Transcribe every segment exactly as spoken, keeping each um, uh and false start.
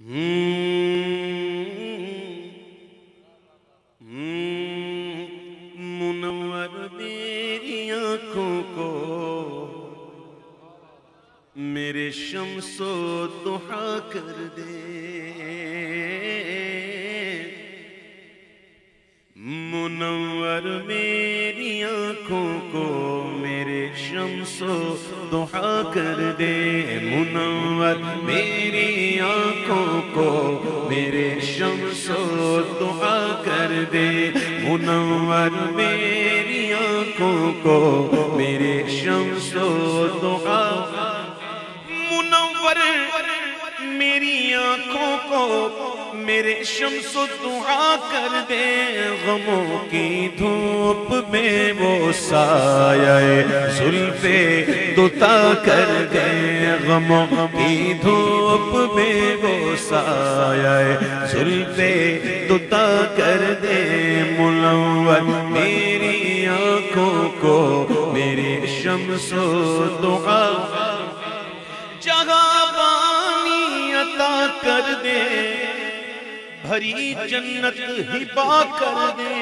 मुनव्वर मेरी आंखों को मेरे शम्सो दुहा कर दे। मुनव्वर मेरी आंखों को मेरे शम्सो दुहा कर दे। मुनव्वर मेरी आंखों को मेरे शम्सो दुहा कर दे। मुनव्वर मेरी आंखों को मेरे शम्सो दुहा। मुनव्वर मेरी आंखों को मेरे शम्सो दुआ कर दे। गमों की धूप में वो साये जुल्फे दुता कर दे। गमों की धूप में वो साये जुल्फे दुता कर दे। मुनव्वर मेरी आंखों को मेरे शम्सो दुआ। जगह पानी अता कर दे। भरी जन्नत हिबा कर दे।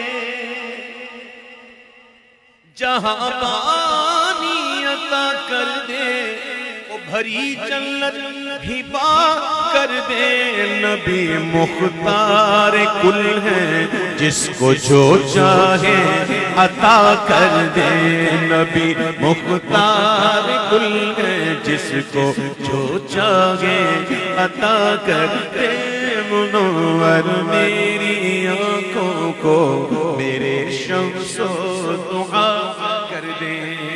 जहां पानी अता कर दे वो भरी जन्नत हिबा कर दे। नबी मुख्तार कुल है जिसको जो चाहे अता कर दे। नबी मुख्तार कुल है जिसको जो चाहे अता कर दे। मुनव्वर मेरी आंखों को मेरे शम्सो दुआ कर दे।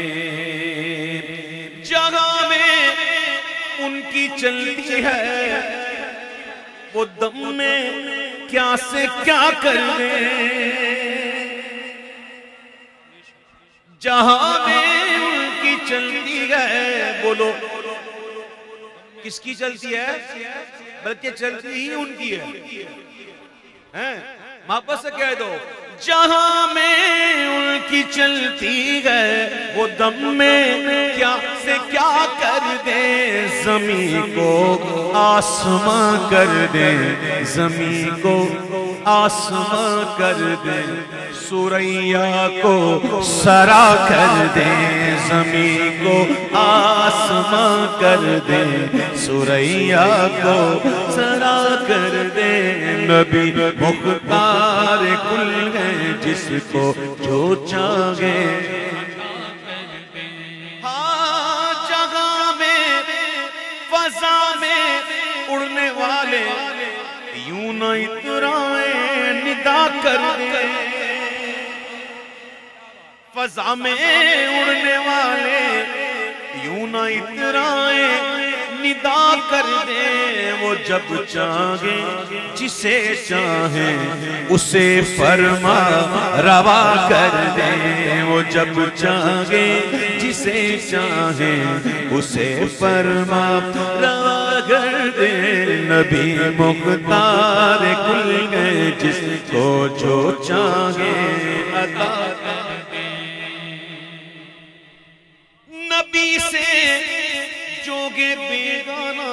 जगह में उनकी चलती है वो दम में क्या से क्या कर दे। जहां में उनकी चलती है बोलो किसकी चलती है? बल्कि चलती ही उनकी है, हैं? वापस से कह दो। जहां में उनकी चलती है वो दम में क्या से क्या कर दे। ज़मीं को आसमां कर दे। ज़मीं को आसमां कर दे। सुरैया को सरा कर दे। ज़मीं को आसमां कर दे। सुरैया को सरा कर दे। नबी मुख्तार कुल है जिसको जो चाहे। हाँ जगह में फजा में उड़ने वाले यूं न इतराए निदा कर दे। फजा में उड़ने वाले यूं न इतराए निदा कर दे। वो जब चाहे जिसे चाहे उसे फरमा रवा कर दे। वो जब चाहे जिसे चाहे उसे फरमा रवा कर दे। नबी मुख्तार कुल है जिसको जो चाहे अता। नबी से जोगे बेगाना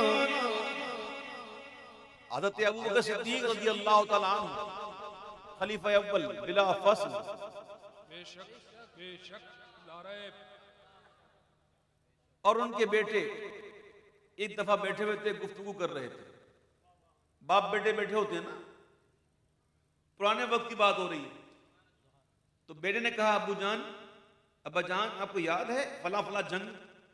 हज़रत अबू बकर सिद्दीक़ रज़ियल्लाहु तआला अन्हु खलीफा अव्वल बिला फसल। बेशक बेशक लारैब। और उनके बेटे एक दफा बैठे हुए थे, गुफ्तगू कर रहे थे। बाप बेटे बैठे होते हैं ना, पुराने वक्त की बात हो रही है। तो बेटे ने कहा अबू जान अब्बा जान आपको याद है फला फला जंग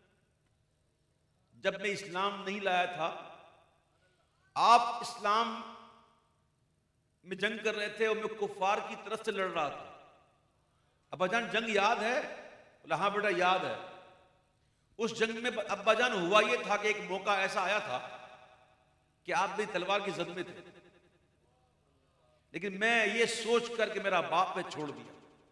जब मैं इस्लाम नहीं लाया था, आप इस्लाम में जंग कर रहे थे और मैं कुफार की तरफ से लड़ रहा था। अब्बा जान जंग याद है? बोला हाँ बेटा याद है। उस जंग में अब्बा जान हुआ ये था कि एक मौका ऐसा आया था कि आप मेरी तलवार की जद में थे, लेकिन मैं ये सोच करके मेरा बाप पे छोड़ दिया।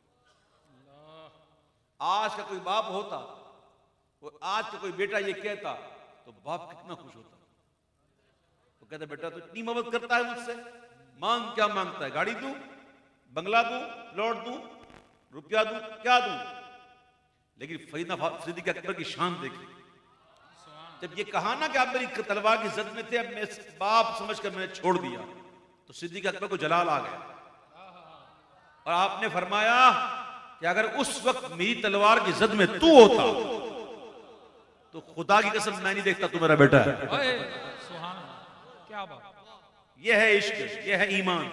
आज का कोई बाप होता और आज का कोई बेटा ये कहता तो बाप कितना खुश होता। तो कहता बेटा तो इतनी मोहब्बत करता है मुझसे, मांग क्या मांगता है? गाड़ी दूं, बंगला दूं, प्लॉट दूं, रुपया दूं, क्या दूं? लेकिन फरीदा फरीदी के अकबर की शान देखी। जब ये कहा ना कि आप मेरी तलवार की जद में थे, अब मैं बाप समझकर मैंने छोड़ दिया, तो सिद्दीक अकबर को जलाल आ गया और आपने फरमाया कि अगर उस वक्त मेरी तलवार की जद में तू होता तो खुदा की कसम मैं नहीं देखता तू मेरा बेटा है। क्या बात, यह है इश्क, यह है ईमान।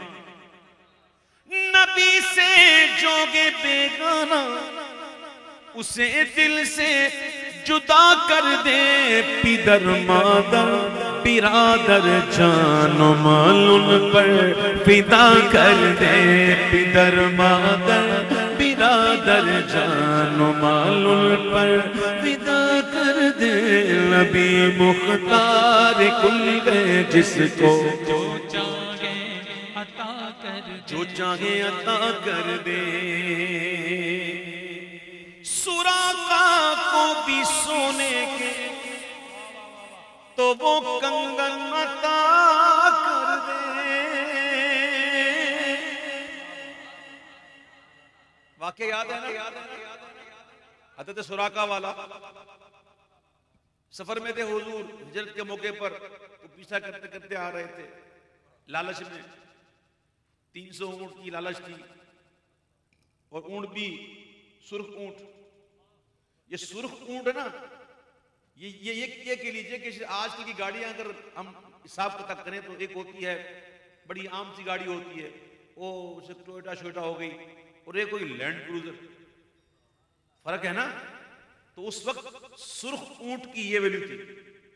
नबी से जोगे बेगाना उसे दिल से जुदा कर दे, पिदर मादर बिरादर जानो मालूम पर फिदा कर दे, पिदर मादर बिरादर जानो मालूम पर फिदा कर दे, नबी मुख्तार कुल गए जिसको जो चाहे अता कर दे, जो चाहे अता कर दे। सुराका को भी सोने के तो वो कंगन अता कर दे। वाकया याद है ना, हज़रत सुराका वाला सफर में थे हुजूर, हिजरत के मौके पर वो पीछा करते करते आ रहे थे लालच में, तीन सौ ऊंट की लालच थी और ऊंट भी सुर्ख ऊंट। ये सुर्ख ऊंट है ना, ये ये ये, ये कह लीजिए कि आजकल की गाड़ियां अगर हम हिसाब किताब करें तो एक होती है बड़ी आम सी गाड़ी होती है, वो उसे टोयोटा शोयोटा हो गई, और एक कोई लैंड क्रूजर, फर्क है ना। तो उस वक्त सुर्ख ऊंट की ये वैल्यू थी,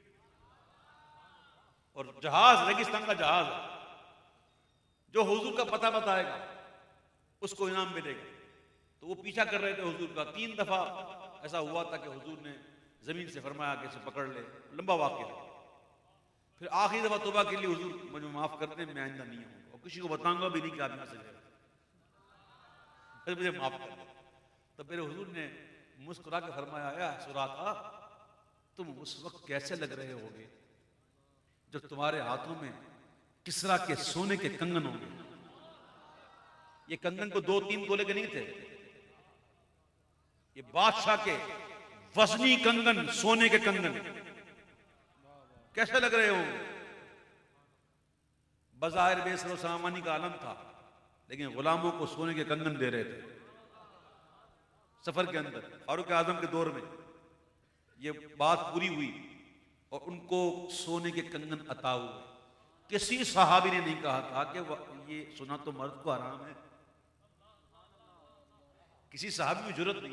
और जहाज रेगिस्तान का जहाज जो हुजूर का पता बताएगा उसको इनाम मिलेगा। तो वो पीछा कर रहे थे हुजूर का, तीन दफा ऐसा हुआ था कि हुजूर ने जमीन से फरमाया कि इसे पकड़ ले, लंबा वाक़या। फिर आखिरी दफा तौबा के लिए हुजूर मुझे माफ कर दे, मैं आइंदा नहीं आऊंगा और किसी को बताऊंगा भी नहीं कि आप यहां से गए, फिर मुझे माफ कर दे। तो मेरे हुजूर ने मुस्कुरा के फरमाया, या सुराका तुम उस वक्त कैसे लग रहे होगे जब तुम्हारे हाथों में किसरा के सोने के कंगन होंगे। ये कंगन को दो तीन तोले के नहीं थे, ये बादशाह के वजनी कंगन, सोने के कंगन, कैसे लग रहे होंगे। बज़ाहिर बेसरो सामानी का आलम था, लेकिन गुलामों को सोने के कंगन दे रहे थे सफर के अंदर। फारूक आजम के दौर में ये बात पूरी हुई और उनको सोने के कंगन अता हुए। किसी सहाबी ने नहीं कहा था कि ये सुना तो मर्द को हराम है, किसी सहाबी की जरूरत नहीं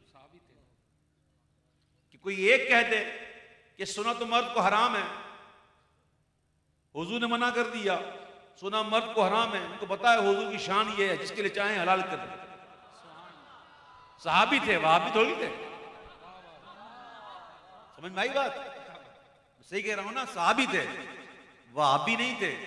कि कोई एक कह दे कि सुना तो मर्द को हराम है। हुजूर ने मना कर दिया, सुना मर्द को हराम है। उनको पता है हुजूर की शान ये है, जिसके लिए चाहे हलाल कर दे। सहाबी थे, वहां भी थोड़ी थे। समझ में आई बात? सही कह रहा हूं ना, सहाबी थे, वहां भी नहीं थे।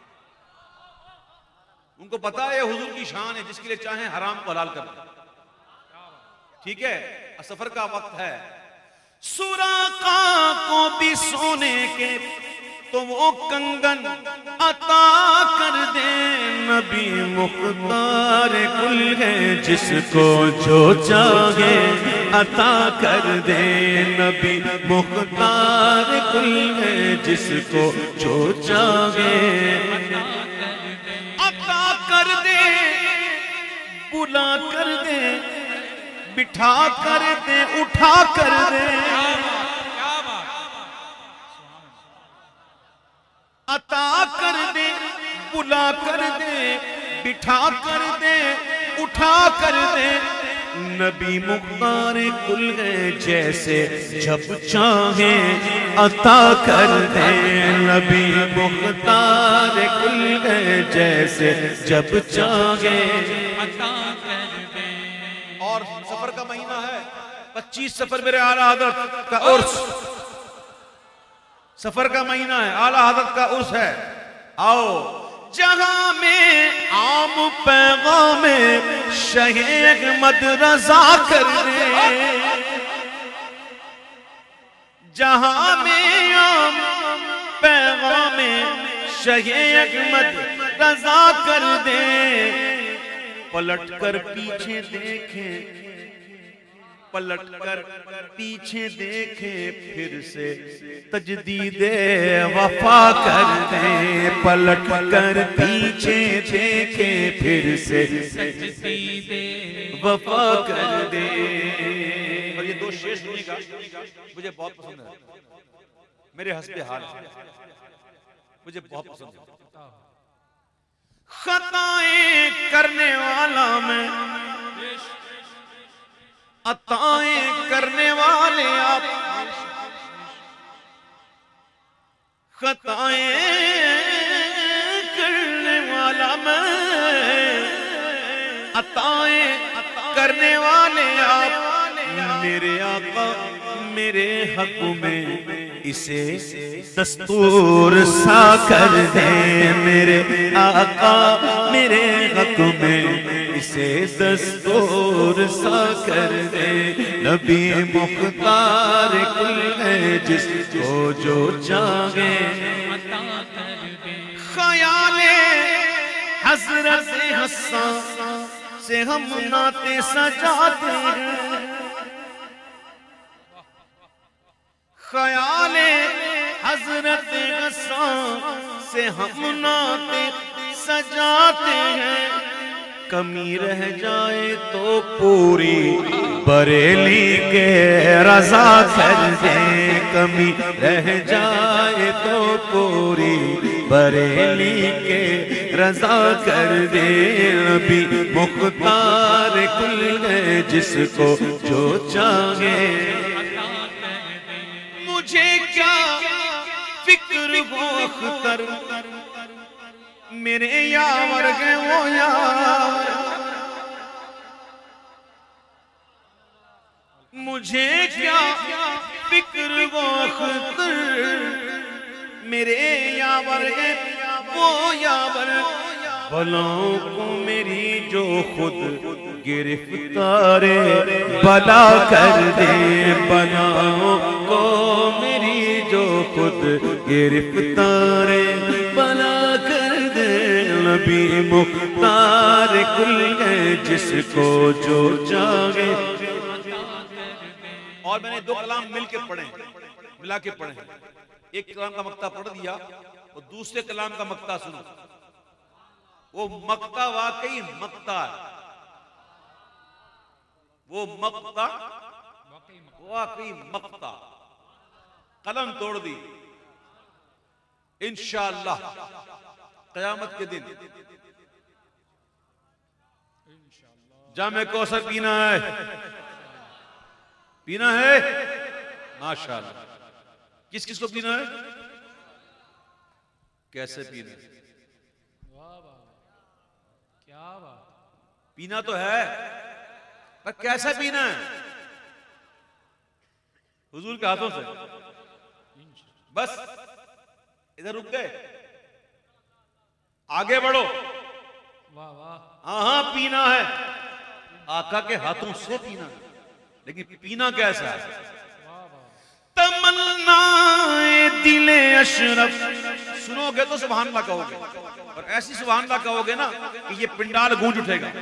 उनको पता है हुजूर की शान है, जिसके लिए चाहे हराम को हलाल कर दे। ठीक है, सफर का वक्त है। सुराका को भी सोने के तो वो कंगन अता कर दे, नबी मुख्तार कुल है जिसको जो चाहे अता कर दे, नबी मुख्तार कुल है जिसको जो चाहे अता कर दे, बुला कर दे, बिठा कर दे, उठा कर दे, अता कर दे, बुला कर दे, बिठा कर दे, उठा कर दे, नबी मुख्तार कुल है जैसे जब चाहे अता कर दे, नबी मुख्तार कुल है जैसे जब चाहे अता कर दे। और सफर का महीना है, पच्चीस सफर मेरे आला हज़रत का उर्स, सफर का महीना है, आला हज़रत का उर्स है। आओ जहां में आम पैगाम में शहीद मद रजा कर दे, जहां में आम पैगाम में शहीद मद रजा कर दे, पलट कर पीछे देखे पलट कर पीछे देखे फिर से तजदीदे वफा कर दे, पलट कर पीछे देखे फिर से तजदीदे वफा कर दे। और ये दो शेर सुनिएगा, मुझे बहुत पसंद है, मेरे हस्बे हाल है, मुझे बहुत पसंद है। खताएं करने वाला मैं, अताएं करने वाले आप, खताएं करने वाला मैं, अताएं करने वाले आप। मेरे आका मेरे हक में इसे दस्तूर सा कर दे, मेरे आका मेरे हक में इसे दस्तूर सा कर दे। नबी मुख्तार कुल है जिसको जो चाहे अता कर दे। ख्याले हजरत हसन से हम नाते सजाते हैं, ख्याले हजरत हसन से हम नाते सजाते हैं। कमी रह जाए तो पूरी बरेली के रजा कर दे, कमी रह जाए तो पूरी बरेली के रजा कर दे। नबी मुख्तार कुल है जिसको जो चाहे, मुझे क्या फिक्र वो अख्तर मेरे यावर गए वो यार, मुझे क्या फिक्र वो अख्तर मेरे यावर गए वो यावर। बलाओं को मेरी जो खुद गिरफ्तारे बला कर दे, बलाओं को मेरी जो खुद गिरफ्तारे बला कर दे। नबी मुख्तार कुल है जिसको जो चाहे। और मैंने दो कलाम मिल के पढ़े, मिला के पढ़े, एक कलाम का मक्ता पढ़ दिया और दूसरे कलाम का मक्ता सुनो। वो मक्ता वाकई मक्ता है, वो मक्ता वाकई मक्ता, कलम तोड़ दी। इंशाअल्लाह क़यामत के दिन जामे कौसर पीना है, पीना है माशाअल्लाह। किस किस को पीना है, कैसे पीना है? क्या बात, पीना तो है पर कैसे पीना है? हुजूर के हाथों से। बस इधर रुक गए, आगे बढ़ो। वाह वाह, हाँ हाँ पीना है, आका के हाथों से पीना है, लेकिन पीना कैसा है? तमन्नाए दिले अशरफ, सुनोगे तो सुभान अल्लाह कहोगे, और ऐसी सुभान अल्लाह कहोगे ना कि ये पिंडाल गूंज उठेगा।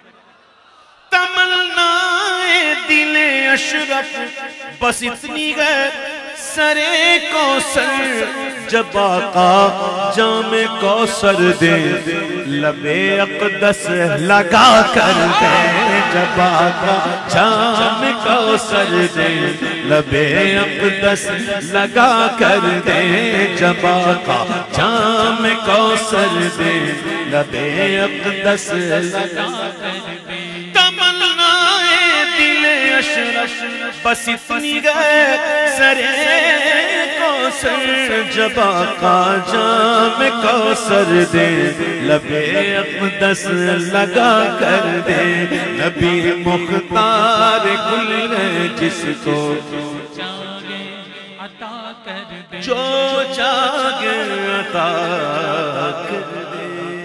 तमन्नाए दिले अशरफ बस इतनी है सरे कौसर, जब आका जामे कौसर दे लबे अक़दस लगा कर दे, जब आका जामे कौसर दे लबे अक़दस लगा कर दे, जब आका जामे कौसर दे लबे अक़दस लगा कर दे। तमन्नाए दिले अशरफ बस इतनी गए सरे कौसर, जब आका जामे कौसर दे लबे अक़दस लगा कर दे। नबी मुख्तार कुल है जिसको चाहे अता कर दे, जो चाहे अता कर दे।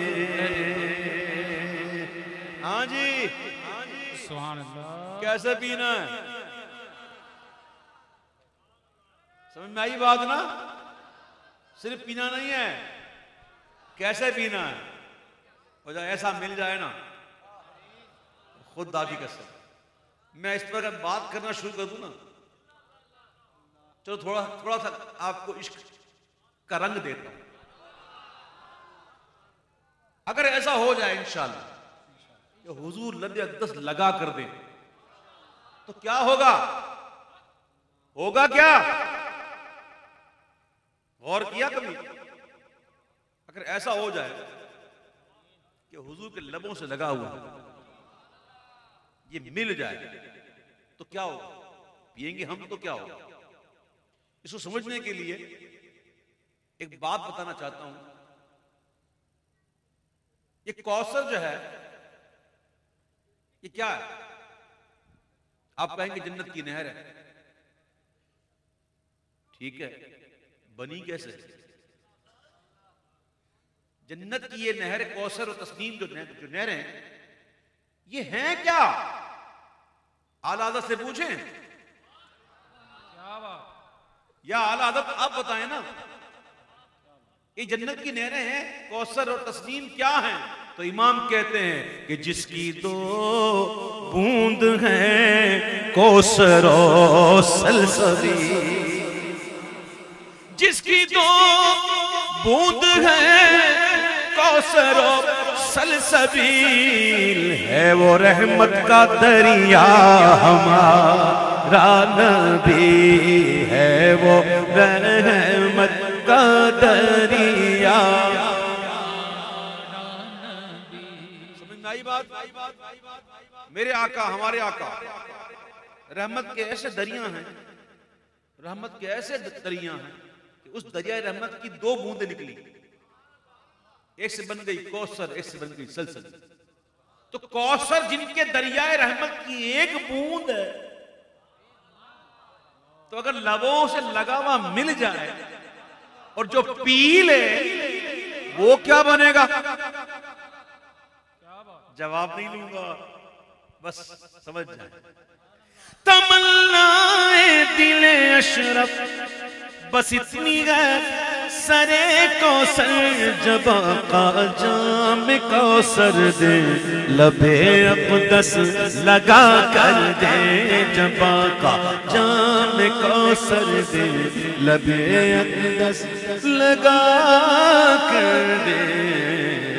हाँ जी, सुभान अल्लाह। कैसे पीना है? समझ में आई बात ना? सिर्फ पीना नहीं है, कैसे पीना है। और जब ऐसा मिल जाए ना खुद दादी कसम, मैं इस पर अगर बात करना शुरू कर दूं ना, चलो थोड़ा थोड़ा सा आपको इश्क का रंग देता हूं। अगर ऐसा हो जाए इंशाअल्लाह कि हुजूर लबे अक़दस लगा कर दे तो क्या होगा? होगा क्या? गौर किया कभी? अगर ऐसा हो जाए कि हुजूर के लबों से लगा हुआ ये मिल जाए तो क्या होगा? पिएंगे हम तो क्या होगा? इसको समझने के लिए एक बात बताना चाहता हूं। ये कौसर जो है ये क्या है? आप कहेंगे जन्नत की नहर है। ठीक है, बनी कैसे? जन्नत की ये नहर कौसर और तस्नीम जो नहर, जो नहरें हैं ये हैं क्या? आला हज़रत से पूछें या आला हज़रत आप बताएं ना। ये जन्नत की नहरें हैं, कौसर और तस्नीम क्या हैं? तो इमाम कहते हैं कि जिसकी दो बूंद है कौसर और सलसबील, जिसकी दो बूंद है कौसर और सलसबील, है वो रहमत का दरिया हमारा नबी, है वो रहमत का दरिया। समझ में आई बात? मेरे आका, हमारे आका रहमत के ऐसे दरिया हैं, रहमत के ऐसे दरिया हैं कि उस दरिया रहमत की दो बूंदें निकली, एक से बन गई कौसर, एक से बन गई सलसल। तो कौसर जिनके दरियाए रहमत की एक बूंद है, तो अगर लबों से लगा हुआ मिल जाए और जो पी ले वो क्या बनेगा? जवाब नहीं लूंगा, बस समझ जाए। तमन्नाए दिले अशरफ बस इतनी है सरे कौसर, जबा का जाम कौसर दे लबे अक़दस लगा कर दे, जबा का जाम कौसर दे लबे अक़दस लगा कर दे।